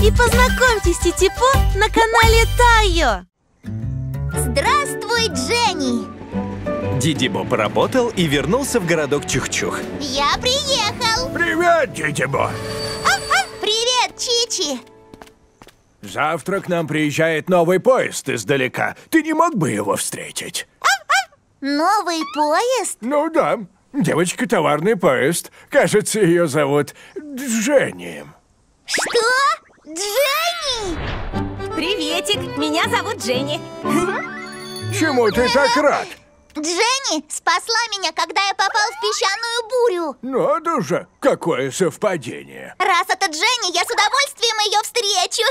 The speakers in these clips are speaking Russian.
И познакомьтесь, Титипо на канале Тайо. Здравствуй, Дженни! Дидибо поработал и вернулся в городок Чух-Чух. Я приехал! Привет, Дидибо! Привет, Чичи! Завтра к нам приезжает новый поезд издалека. Ты не мог бы его встретить? Новый поезд? Ну да, девочка-товарный поезд. Кажется, ее зовут Дженни. Что? Дженни? Приветик, меня зовут Дженни. Чему ты так рад? Дженни спасла меня, когда я попал в песчаную бурю. Надо же, какое совпадение. Раз это Дженни, я с удовольствием ее встречу.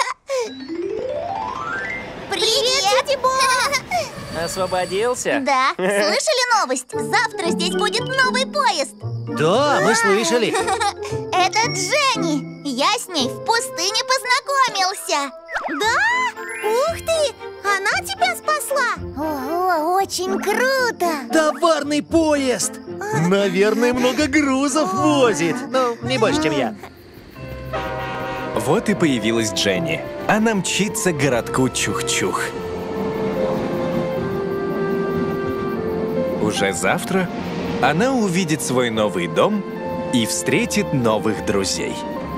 Привет, Титибо! Освободился? Да, слышали новость? Завтра здесь будет новый поезд. Да, мы слышали. Это Дженни. Я с ней в пустыне познакомился. Да? Ух ты! Она тебя спасла? Ого, очень круто! Товарный поезд! Наверное, много грузов возит. Ну, не больше, чем я. Вот и появилась Дженни. Она мчится к городку Чух-Чух. Уже завтра она увидит свой новый дом и встретит новых друзей.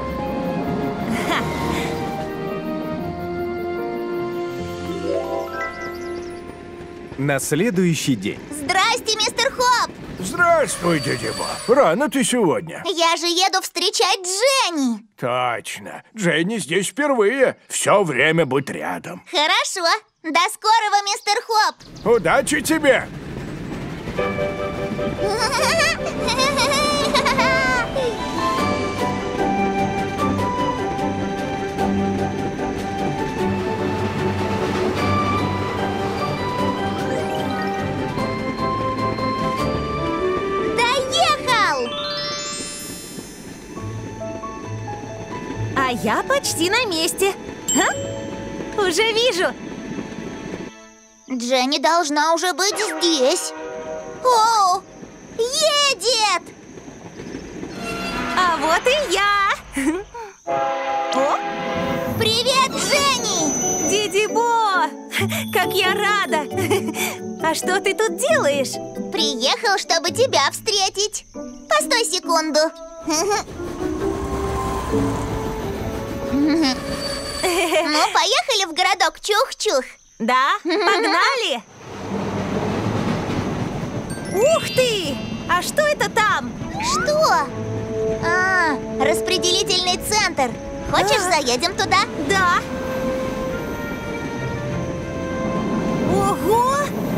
На следующий день. Здрасте, мистер Хоп! Здравствуй, Дидибо. Рано ты сегодня. Я же еду встречать Дженни. Точно. Дженни здесь впервые. Все время будь рядом. Хорошо. До скорого, мистер Хоп! Удачи тебе! Доехал! А я почти на месте. Уже вижу. Дженни должна уже быть здесь. О, едет! А вот и я. О, Привет, Дженни! Дидибо! Как я рада! А что ты тут делаешь? Приехал, чтобы тебя встретить. Постой секунду. Ну, поехали в городок Чух-Чух. Да, погнали! Ух ты! А что это там? Что? А, распределительный центр. Хочешь, заедем туда? Да! Ого!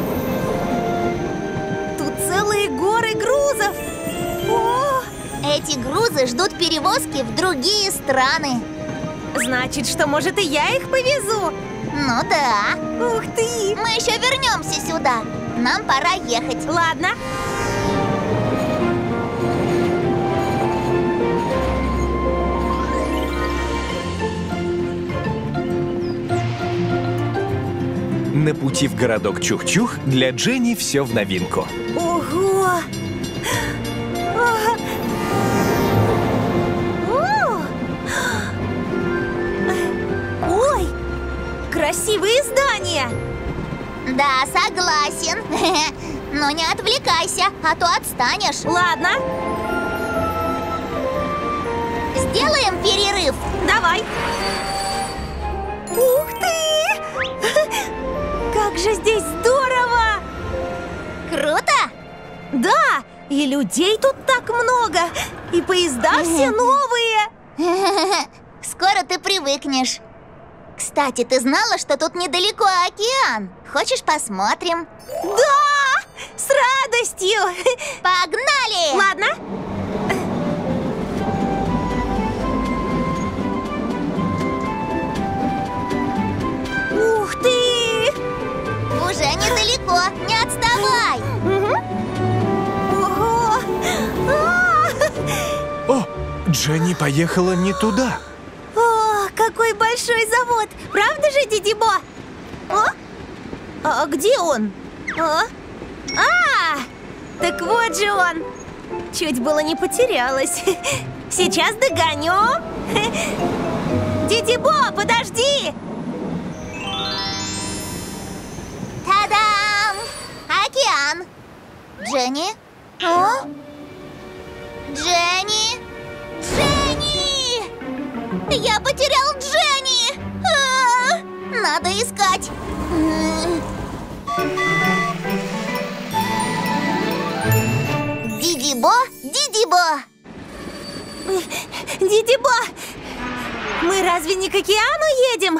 Тут целые горы грузов! О! Эти грузы ждут перевозки в другие страны. Значит, что, может, и я их повезу? Ну да. Ух ты! Мы еще вернемся сюда. Нам пора ехать. Ладно. На пути в городок Чух-Чух для Дженни все в новинку. Ого! А! О! Ой! Красивые здания! Да, согласен. Но не отвлекайся, а то отстанешь. Ладно, Сделаем перерыв. давай! Ух ты! Как же здесь здорово! Круто? Да, и людей тут так много, и поезда все новые. Скоро ты привыкнешь. Кстати, ты знала, что тут недалеко океан? Хочешь, посмотрим? Да, с радостью. Погнали! Ладно. Ух ты! Уже недалеко, не отставай! Ого! А! О, Дженни поехала не туда. О, какой большой завод! Правда же, Дидибо? А где он? Так вот же он! Чуть было не потерялась. Сейчас догоню. Дидибо, подожди! Та-дам! Океан! Дженни? О? Дженни! Дженни! Я потерял Дженни! Надо искать! Дидибо! Дидибо! Дидибо! Мы разве не к океану едем?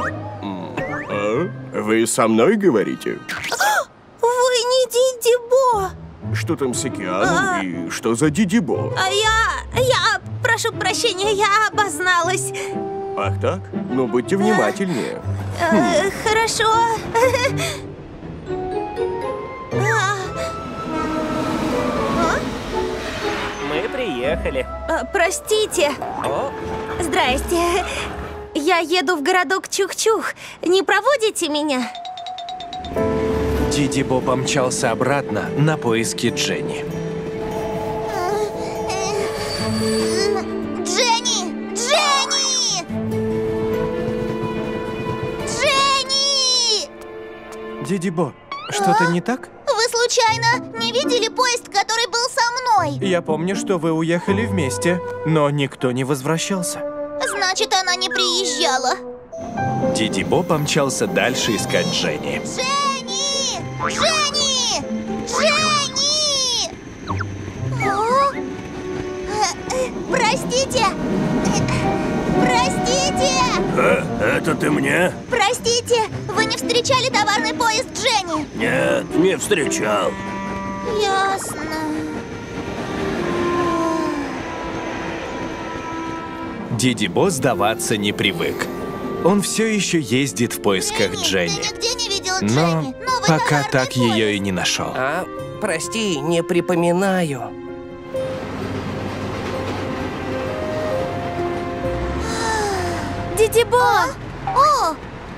Вы со мной говорите? Вы не Дидибо! Что там с океаном и что за Дидибо? Я прошу прощения, я обозналась. Ах так? Ну, будьте внимательнее. Хорошо. Мы приехали. Простите. О, Здрасте. Я еду в городок Чух-Чух. Не проводите меня? Дидибо помчался обратно на поиски Дженни. Дженни! Дженни! Дженни! Дидибо, что-то не так? Вы случайно не видели поезд, который был со мной? Я помню, что вы уехали вместе, но никто не возвращался. Значит, она не приезжала. Дидибо помчался дальше искать Дженни. Дженни! Дженни! Дженни! О? Простите! Простите! Это ты мне? Простите, вы не встречали товарный поезд Дженни? Нет, не встречал. Ясно. Дидибо сдаваться не привык. Он все еще ездит в поисках Дженни. Ты нигде не видел Но Дженни? Новый пока товарный так поезд. ее и не нашел. прости, не припоминаю. Дидибо! О!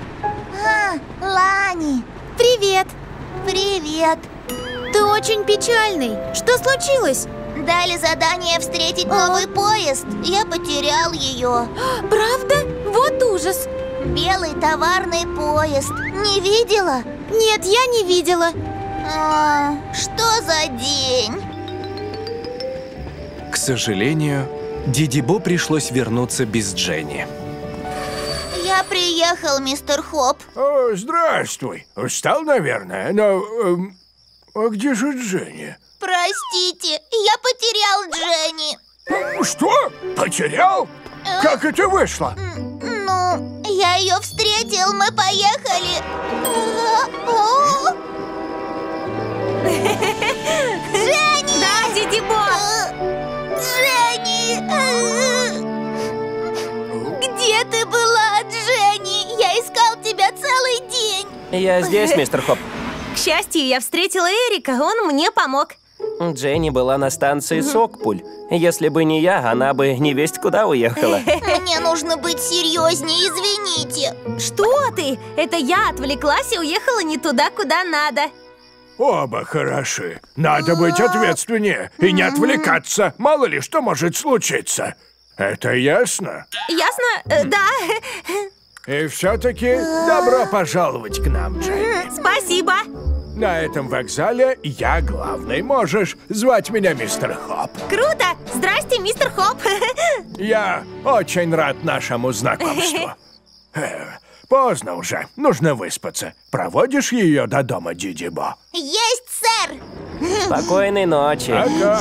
Лани! Привет! Привет! Ты очень печальный. Что случилось? Дали задание встретить новый поезд. Я потерял ее. Правда? Вот ужас. Белый товарный поезд. Не видела? Нет, я не видела. Что за день? К сожалению, Дидибо пришлось вернуться без Дженни. Я приехал, мистер Хоп. О, здравствуй. Устал, наверное, но... а где же Дженни? Простите, я потерял Дженни. Что? Потерял? Как это вышло? Ну, я ее встретил, мы поехали. Дженни! Да, Дидибо! Дженни! Где ты была, Дженни? Я искал тебя целый день. Я здесь, мистер Хоп. К счастью, я встретила Эрика, он мне помог. Дженни была на станции Сокпуль. Если бы не я, она бы невесть куда уехала. Мне нужно быть серьезнее, извините. Что ты? Это я отвлеклась и уехала не туда, куда надо. Оба хороши. Надо быть ответственнее и не отвлекаться. Мало ли что может случиться. Это ясно? Ясно? Да. И все-таки добро пожаловать к нам, Дженни. Спасибо. На этом вокзале я главный. Можешь звать меня мистер Хоп. Круто. Здрасте, мистер Хоп. Я очень рад нашему знакомству. Поздно уже. Нужно выспаться. Проводишь ее до дома, Дидибо? Есть, сэр. Спокойной ночи. Ага.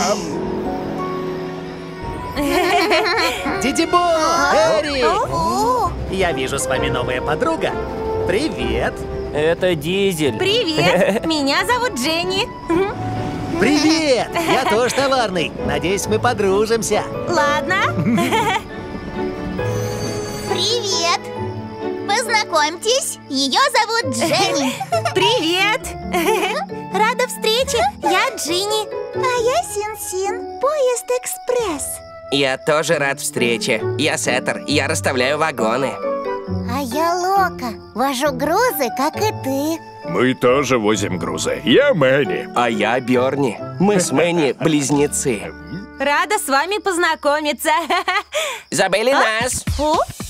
Дидибо! Эри! О, Я вижу, с вами новая подруга. Привет! Это Дизель. Привет. Меня зовут Дженни. Привет! Я тоже товарный. Надеюсь, мы подружимся. Ладно. привет. Познакомьтесь, ее зовут Дженни. Привет. Рада встрече, я Джинни. А я Син-Син, поезд экспресс. Я тоже рад встрече. Я Сеттер, я расставляю вагоны. А я Лока, вожу грузы, как и ты. Мы тоже возим грузы. Я Мэнни. А я Бёрни. Мы с Мэнни близнецы. Рада с вами познакомиться. Забыли нас? О?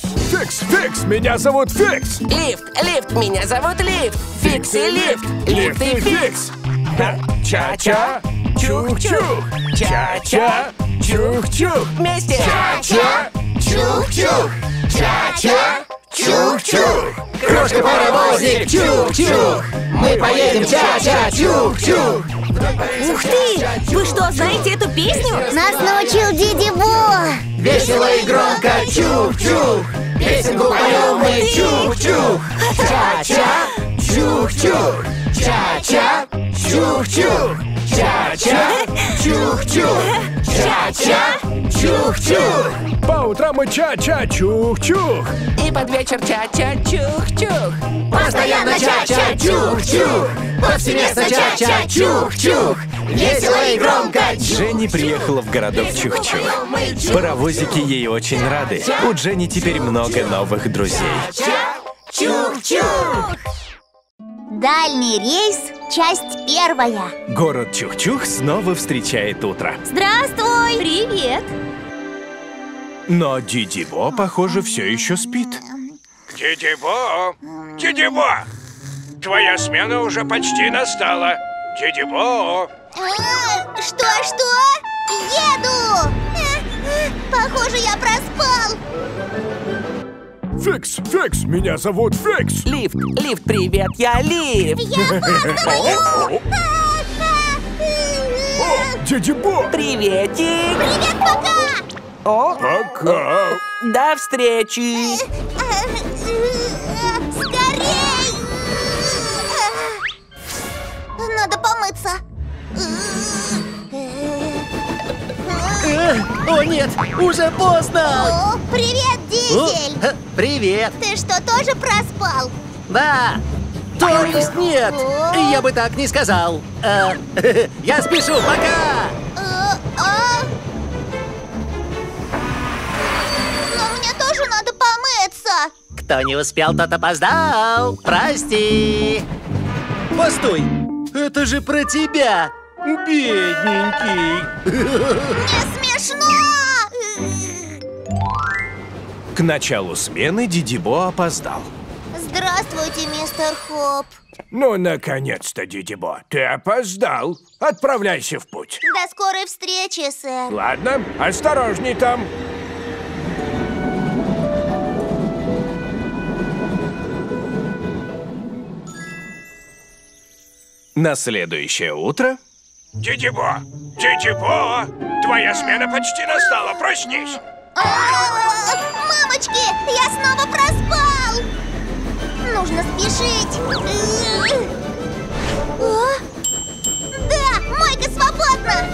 Фикс, меня зовут Фикс. Лифт, меня зовут Лифт. Фикс и Лифт, Лифт и Фикс. Ча-ча, чух-чух. Ча-ча, чух-чух. Вместе. Ча-ча, чух-чух. Ча-ча, чух-чух. Крошка-паровозик, чух-чух. Мы поедем ча-ча, чух-чух. Ух ты! Вы что, знаете эту песню? Нас научил Диди Бо. Весело и громко, чух-чух. Песенку поем мы, чух-чух. Ча-ча, чух-чух. Ча-ча, чух-чух. Ча-ча, чух-чух. Ча-ча, чух-чух. По утрам мы ча-ча, чух-чух. И под вечер ча-ча, чух-чух. Постоянно ча-ча, чух-чух. Повсеместно ча-ча, чух-чух. Весело и громко, Дженни приехала в городок Чух-Чух. Паровозики ей очень рады. У Дженни теперь много новых друзей. чух-чух. Дальний рейс, часть 1. Город Чух-Чух снова встречает утро. Здравствуй! Привет! Но Диди Бо, похоже, все еще спит. Диди Бо! Диди Бо! Твоя смена уже почти настала. Диди Бо! Что? Еду! Похоже, я проспал. Фикс, меня зовут Фикс. Лифт, привет, я Лифт. Я опаздываю! О, Диди Бо! Приветик. Привет, пока! О, Пока. до встречи. Скорей! Надо помыться. О нет, уже поздно. О, привет, Дизель! Привет. Ты что, тоже проспал? Да. То есть нет, я бы так не сказал. Я спешу, пока. Но мне тоже надо помыться. Кто не успел, тот опоздал. Прости. Постой, это же про тебя, бедненький. Не смешно! К началу смены Диди Бо опоздал. Здравствуйте, мистер Хоп. Ну, наконец-то, Диди Бо, ты опоздал. Отправляйся в путь. До скорой встречи, сэр. Ладно, осторожней там. На следующее утро Диди Бо! Твоя смена почти настала, проснись. Мамочки, я снова проспал! Нужно спешить. Да, мойка свободна!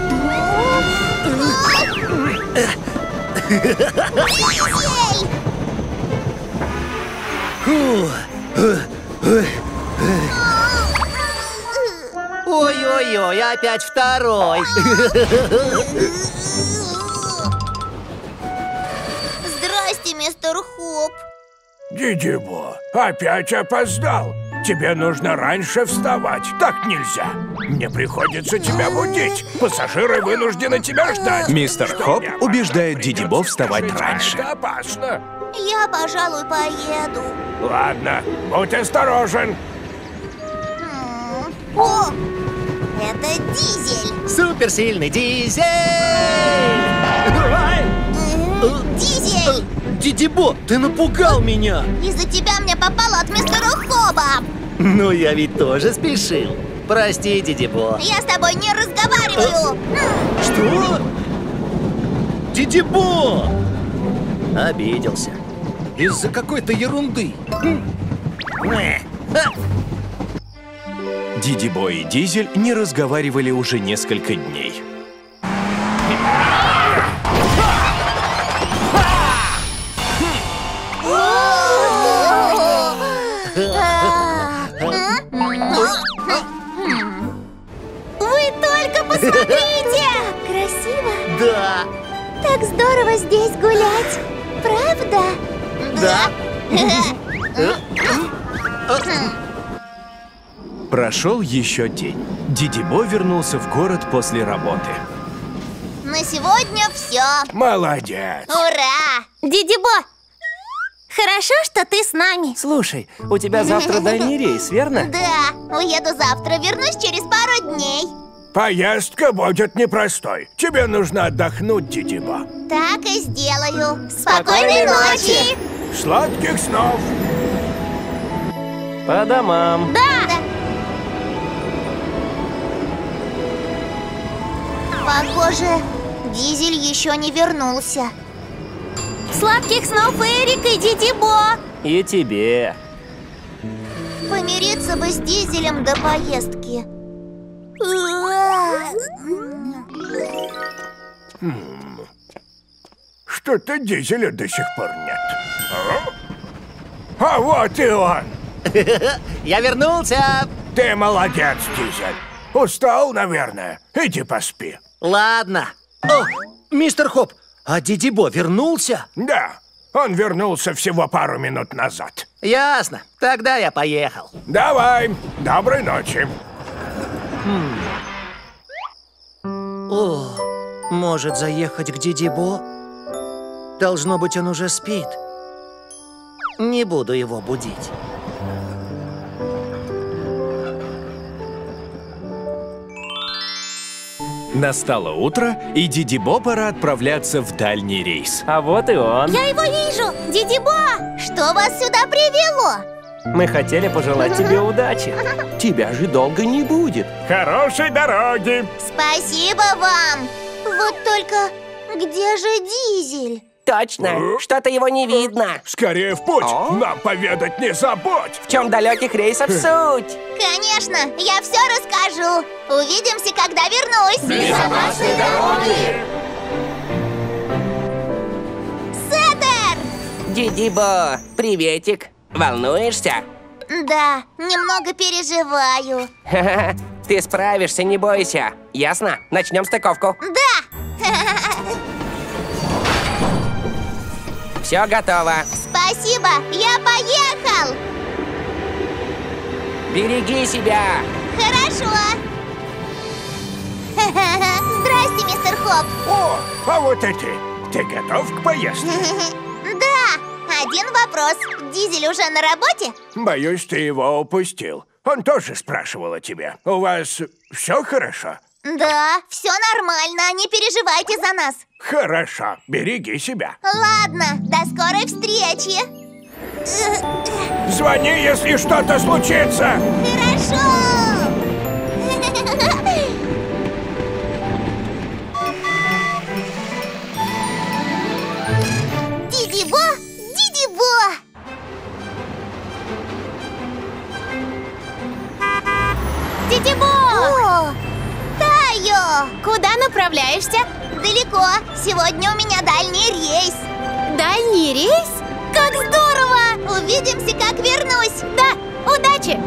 Ой-ой-ой, опять второй. Здрасте, мистер Хоп. Диди Бо, опять опоздал. Тебе нужно раньше вставать. Так нельзя. Мне приходится тебя будить. Пассажиры вынуждены тебя ждать. мистер Что Хоп мне убеждает важно Диди придется, Бо вставать скажи, раньше. Это опасно. Я, пожалуй, поеду. Ладно, будь осторожен. О, это Дизель. Суперсильный Дизель. Дизель! Диди Бо, ты напугал меня. Из-за тебя мне попало от мистера Хоба. Ну, я ведь тоже спешил. Прости, Диди Бо. Я с тобой не разговариваю. Что? Диди Бо! Обиделся. Из-за какой-то ерунды. Диди Бо и Дизель не разговаривали уже несколько дней. Вы только посмотрите! Красиво! Да, Так здорово здесь гулять, правда? да. Прошел еще день. Диди Бо вернулся в город после работы. На сегодня все. Молодец. Ура! Диди Бо, Хорошо, что ты с нами. Слушай, у тебя завтра дальний рейс, верно? Да, уеду завтра, вернусь через пару дней. Поездка будет непростой. Тебе нужно отдохнуть, Дидибо. Так и сделаю. Спокойной ночи! Сладких снов! По домам. Да! Похоже, Дизель еще не вернулся. Сладких снов, Эрик и Дидибо! И тебе. Помириться бы с Дизелем до поездки. Что-то Дизеля до сих пор нет. А вот и он! Я вернулся! Ты молодец, Дизель. Устал, наверное. Иди поспи. Ладно. О, мистер Хоп, а Дидибо вернулся? Да, он вернулся всего пару минут назад. Ясно. Тогда я поехал. Давай, доброй ночи. О, может заехать к Дидибо? Должно быть, он уже спит. Не буду его будить. Настало утро, и Дидибо пора отправляться в дальний рейс. А вот и он. Я его вижу! Дидибо! Что вас сюда привело? Мы хотели пожелать тебе удачи. Тебя же долго не будет. Хорошей дороги! Спасибо вам! Вот только где же Дизель? Точно, что-то его не видно. Скорее в путь! Нам поведать не забудь! В чем далеких рейсов суть? Конечно, я все расскажу. Увидимся, когда вернусь. Безопасной дороги! Сеттер! Дидибо, приветик. Волнуешься? Да, немного переживаю. Ха-ха, ты справишься, не бойся. Ясно? Начнем стыковку. Да! Все готово. Спасибо, я поехал! Береги себя. Хорошо! Здрасте, мистер Хоп! О, а вот и ты! Ты готов к поездке? Да! Один вопрос. Дизель уже на работе? Боюсь, ты его упустил. Он тоже спрашивал о тебе. У вас все хорошо? Да, все нормально, не переживайте за нас. Хорошо, береги себя. Ладно, до скорой встречи. Звони, если что-то случится. Хорошо. Дидибо, Дидибо. Дидибо! О, Тайо! Куда направляешься? Далеко. Сегодня у меня дальний рейс. Дальний рейс? Как здорово! Увидимся, как вернусь. Да, удачи!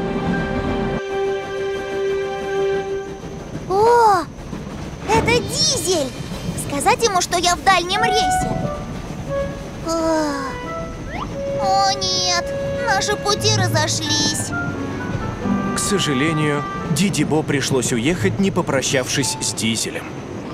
О, это Дизель. Сказать ему, что я в дальнем рейсе. О, нет, наши пути разошлись. К сожалению, Дидибо пришлось уехать, не попрощавшись с Дизелем.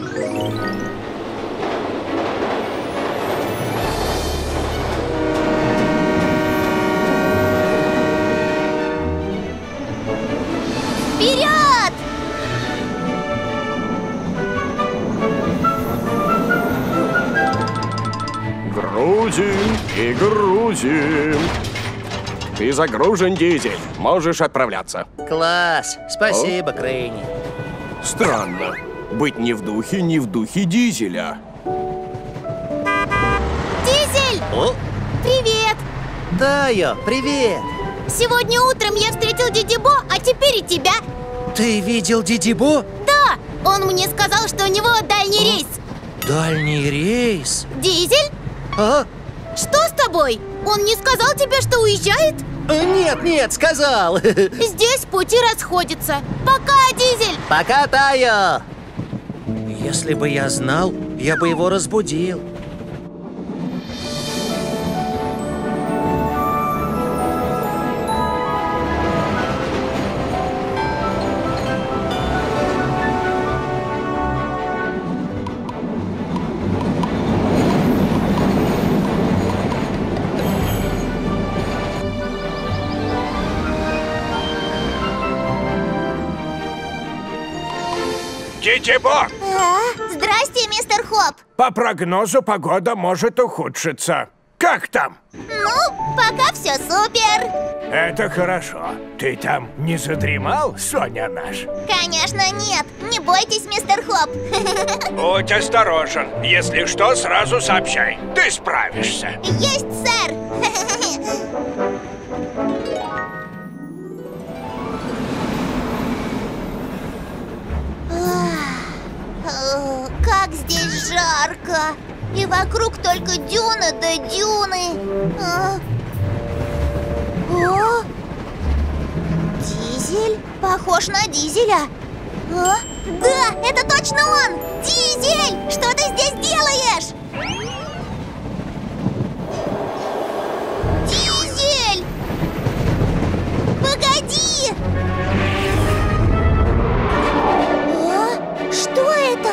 Вперед! Грузим и грузим. Ты загружен, Дизель. Можешь отправляться. Класс. Спасибо, Крейни. Странно. Быть ни в духе Дизеля. Дизель! О, Привет! Тайо, привет. Сегодня утром я встретил Дидибо, а теперь и тебя. Ты видел Дидибо? Да, он мне сказал, что у него дальний рейс. Дальний рейс? Дизель? А? Что с тобой? Он не сказал тебе, что уезжает? Нет, сказал. Здесь пути расходятся. Пока, Дизель! Пока, Тайо. Если бы я знал, я бы его разбудил. Дидибо! Здрасте, мистер Хоп. По прогнозу погода может ухудшиться. Как там? Ну, пока все супер. Это хорошо. Ты там не задремал, Соня наш? Конечно, нет. Не бойтесь, мистер Хоп. Будь осторожен. Если что, сразу сообщай. Ты справишься. Есть, сэр. Как здесь жарко. И вокруг только дюны да дюны. О, Дизель? Похож на Дизеля. Да, это точно он! Дизель! Что ты здесь делаешь? Дизель! Погоди! Что это?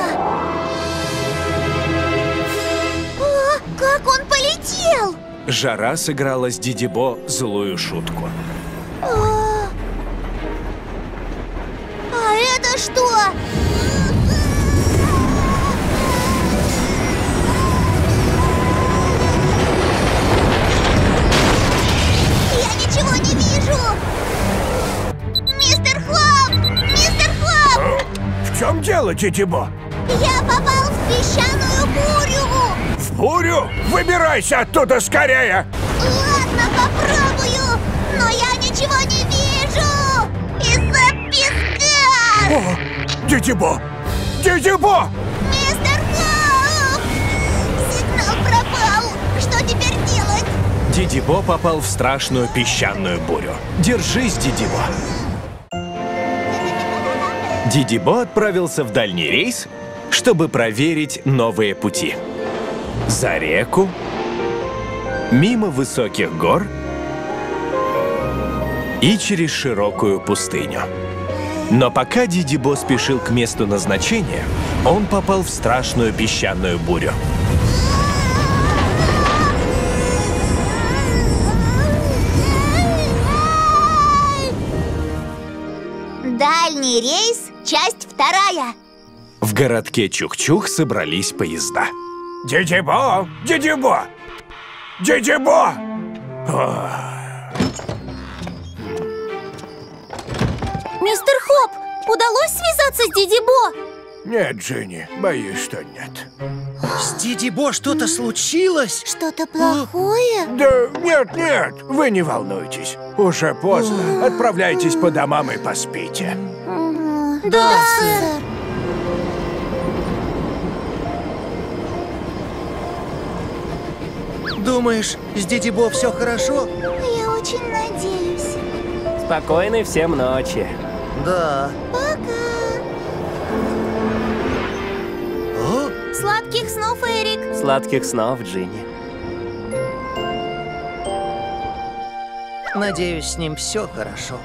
Как он полетел? Жара сыграла с Дидибо злую шутку. А это что? Я ничего не вижу! Мистер Хоп! Мистер Хоп! В чем дело, Дидибо? Я попал в песчаную бурю! В бурю? Выбирайся оттуда скорее! Ладно, попробую! Но я ничего не вижу! Из-за песка! О, Дидибо! Дидибо! Мистер Хоп! Сигнал пропал! Что теперь делать? Дидибо попал в страшную песчаную бурю. Держись, Дидибо! Дидибо отправился в дальний рейс, чтобы проверить новые пути. За реку, мимо высоких гор и через широкую пустыню. Но пока Дидибо спешил к месту назначения, он попал в страшную песчаную бурю. Дальний рейс, часть 2. В городке Чух-Чух собрались поезда. Дидибо! Дидибо! Дидибо! Мистер Хоп, удалось связаться с Дидибо? Нет, Джинни, боюсь, что нет. С Дидибо что-то случилось? Что-то плохое? Да нет, вы не волнуйтесь. Уже поздно. Отправляйтесь по домам и поспите. Да, сэр. Думаешь, с Дидибо все хорошо? Я очень надеюсь. Спокойной всем ночи. Да. Пока. О, Сладких снов, Эрик. Сладких снов, Джинни. надеюсь, с ним все хорошо.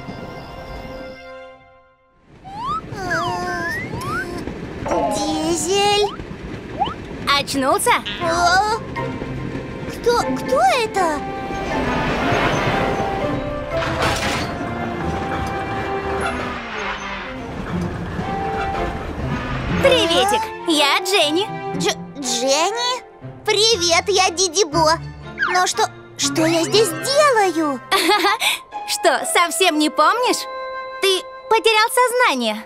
Дизель. Очнулся? О, кто это? Приветик, я Дженни. Дженни? Привет, я Дидибо. Но что я здесь делаю? Что, совсем не помнишь? Ты потерял сознание.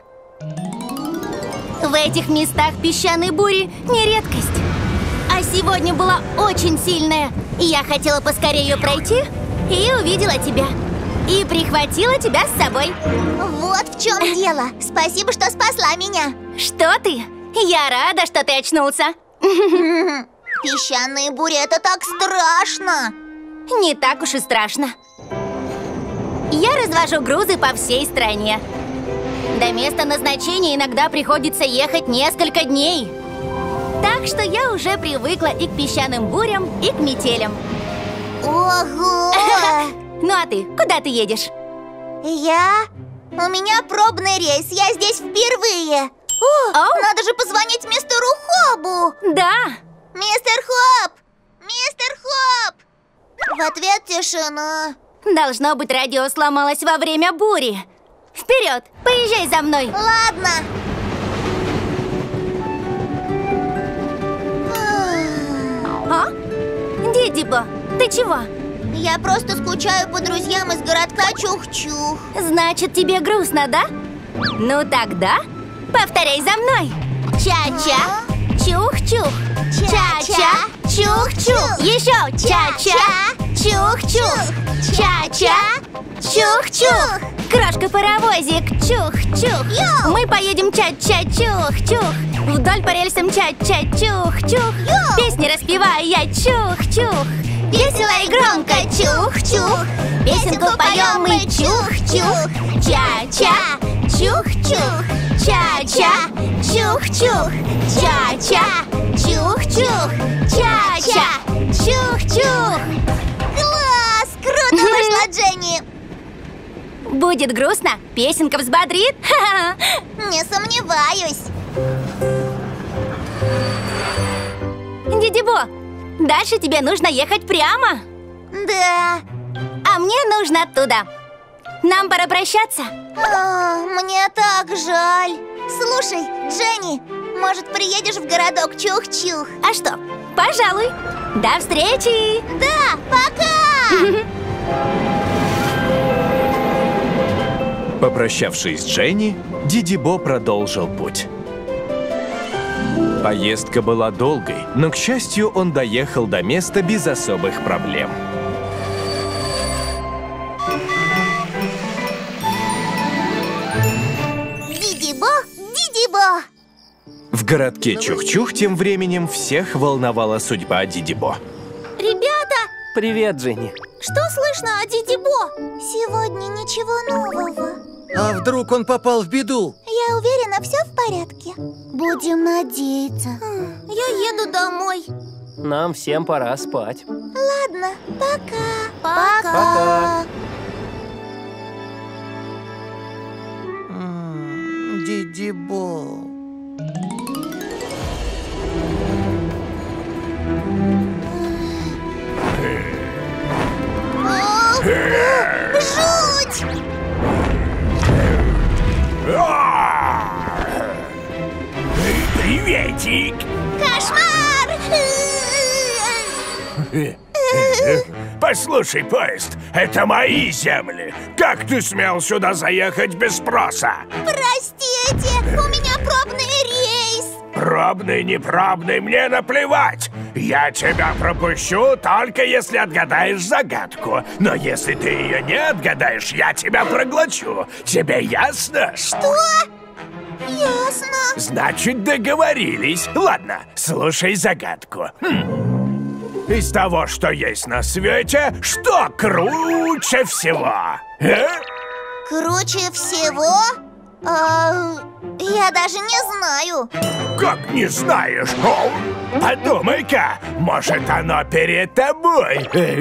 В этих местах песчаной бури не редкость. А сегодня была очень сильная. И я хотела поскорее ее пройти и увидела тебя. И прихватила тебя с собой. Вот в чем дело. Спасибо, что спасла меня. Что ты? Я рада, что ты очнулся. Песчаные бури — это так страшно. Не так уж и страшно. Я развожу грузы по всей стране. До места назначения иногда приходится ехать несколько дней. Так что я уже привыкла и к песчаным бурям, и к метелям. Ого! Ну а ты? Куда ты едешь? У меня пробный рейс, я здесь впервые. Оу. Надо же позвонить мистеру Хобу. Да. Мистер Хоб! Мистер Хоб! В ответ тишина. Должно быть, радио сломалось во время бури. Вперед, поезжай за мной. Ладно. А? Дидибо, ты чего? Я просто скучаю по друзьям из городка Чух-Чух. Значит, тебе грустно, да? Ну тогда повторяй за мной. Ча-ча, чух-чух. Ча-ча, чух-чух. Еще ча-ча, чух-чух. Ча-ча, чух-чух. Крошка-паровозик, чух-чух. Мы поедем ча-ча-чух-чух. Вдоль по рельсам ча-ча-чух-чух. Песни распеваю я чух-чух. Весело и громко чух-чух. Песенку поем мы чух-чух. Ча-ча, чух-чух. Ча-ча, чух-чух. Ча-ча, чух-чух. Ча-ча, чух-чух. Класс! Круто вышла, Дженни! Будет грустно, песенка взбодрит. Ха-ха. Не сомневаюсь. Дидибо, дальше тебе нужно ехать прямо. Да. А мне нужно туда. Нам пора прощаться. Мне так жаль. Слушай, Дженни, может, приедешь в городок Чух-Чух? А что, пожалуй. До встречи. Да, пока! Попрощавшись с Дженни, Дидибо продолжил путь. Поездка была долгой, но, к счастью, он доехал до места без особых проблем. Дидибо, Дидибо! В городке Чух-Чух тем временем всех волновала судьба Дидибо. Ребята, Привет, Дженни. что слышно о Дидибо? Сегодня ничего нового. А вдруг он попал в беду? Я уверена, все в порядке. Будем надеяться. Я еду домой. Нам всем пора спать. Ладно, пока. Пока. Дидибо. Жуть! Приветик! Кошмар! Послушай, поезд, это мои земли. Как ты смел сюда заехать без спроса? Простите, у меня пробный рейс. Пробный, непробный, мне наплевать. Я тебя пропущу, только если отгадаешь загадку. Но если ты ее не отгадаешь, я тебя проглочу. Тебе ясно? Что? Ясно. Значит, договорились. Ладно, слушай загадку. Из того, что есть на свете, что круче всего? Круче всего? Я даже не знаю. Как не знаешь? О, подумай-ка, может, оно перед тобой?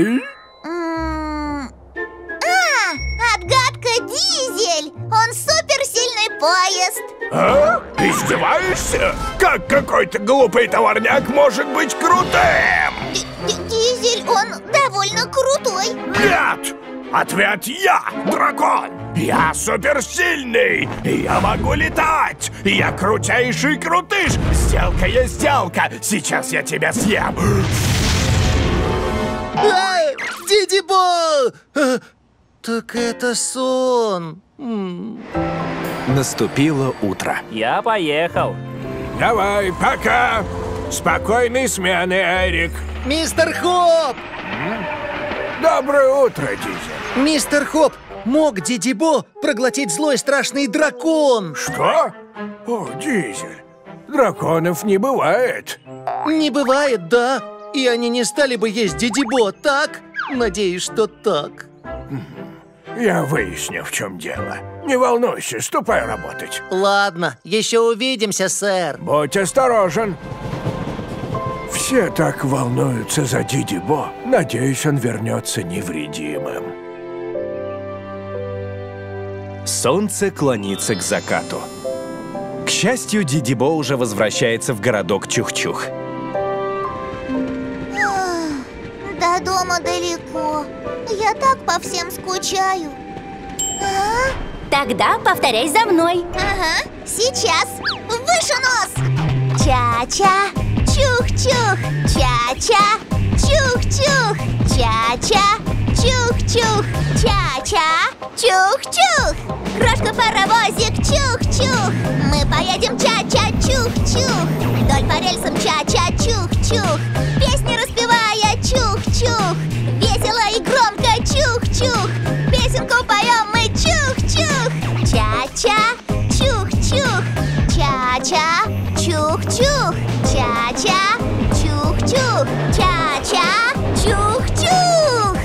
Отгадка Дизель. Он суперсильный поезд. А? Издеваешься? Как какой-то глупый товарняк может быть крутым? Дизель, он довольно крутой. Нет! Ответ я, дракон! Я суперсильный! Я могу летать! Я крутейший крутыш! Сделка есть сделка! Сейчас я тебя съем! Дидибо! Так это сон. Наступило утро. Я поехал. Давай, пока! Спокойной смены, Эрик! Мистер Хоп! Доброе утро, Дизель! Мистер Хоп, мог Дидибо проглотить злой страшный дракон? Что? О, Дизель, драконов не бывает. Не бывает, да? И они не стали бы есть Дидибо, так? Надеюсь, что так. Я выясню, в чем дело. Не волнуйся, ступай работать. Ладно, еще увидимся, сэр. Будь осторожен. Все так волнуются за Дидибо. Надеюсь, он вернется невредимым. Солнце клонится к закату. К счастью, Дидибо уже возвращается в городок Чух-Чух. До дома далеко. Я так по всем скучаю. Тогда повторяй за мной. Ага, сейчас. Выше нос. Ча-ча, чух-чух, ча-ча, чух-чух, ча-ча, чух-чух, ча-ча, чух-чух. Крошка-паровозик, чух-чух. Мы поедем ча-ча, чух-чух. Вдоль по рельсам ча-ча, чух-чух. Песни распевая, чух-чух. Весело и громко, чух-чух. Песенку поем мы, чух-чух. Ча-ча, чух-чух. Ча-ча, чух-чух. Ча-ча, чух-чух. Ча-ча, чух-чух.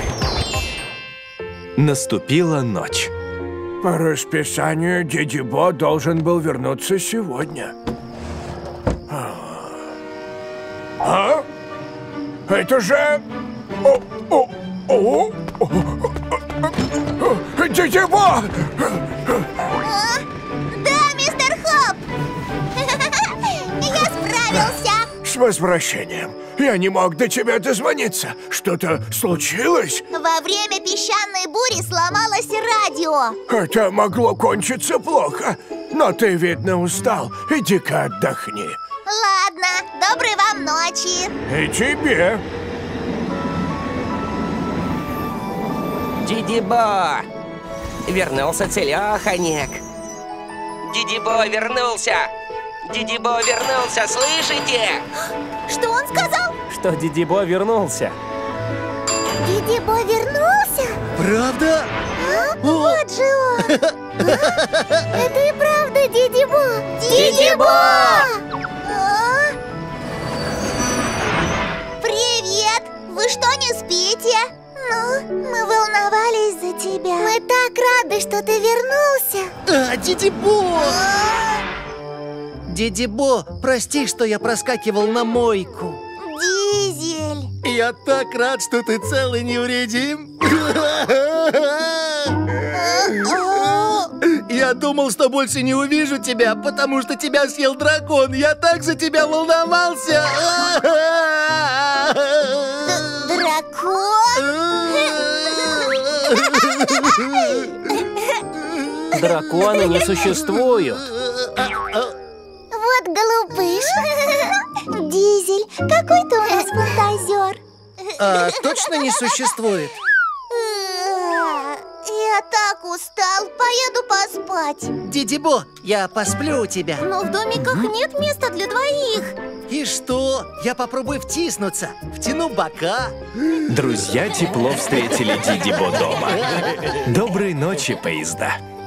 Наступила ночь. По расписанию Дидибо должен был вернуться сегодня. А? Это же... Дидибо! Да, мистер Хоп! Я справился! С возвращением! Я не мог до тебя дозвониться. Что-то случилось? Во время песчаной бури сломалось радио. Это могло кончиться плохо. Но ты, видно, устал. Иди-ка отдохни. Ладно, доброй вам ночи. И тебе. Дидибо! Вернулся целеханик. Дидибо вернулся! Дидибо вернулся, слышите? Что он сказал? Что Дидибо вернулся. Дидибо вернулся? Правда? А? Вот же он! Это и правда Дидибо! Дидибо! Привет! Вы что, не спите? Ну, мы волновались за тебя. Мы так рады, что ты вернулся. Дидибо! Дидибо, прости, что я проскакивал на мойку. Дизель! Я так рад, что ты цел и невредим. Я думал, что больше не увижу тебя, потому что тебя съел дракон. Я так за тебя волновался. Дракон? Драконы не существуют. Вот глупыш. Дизель, какой ты у нас фантазер. Точно не существует? Я так устал, поеду поспать. Дидибо, я посплю у тебя. Но в домиках нет места для двоих. И что? Я попробую втиснуться. Втяну бока. Друзья тепло встретили Дидибо дома. Доброй ночи, поезда.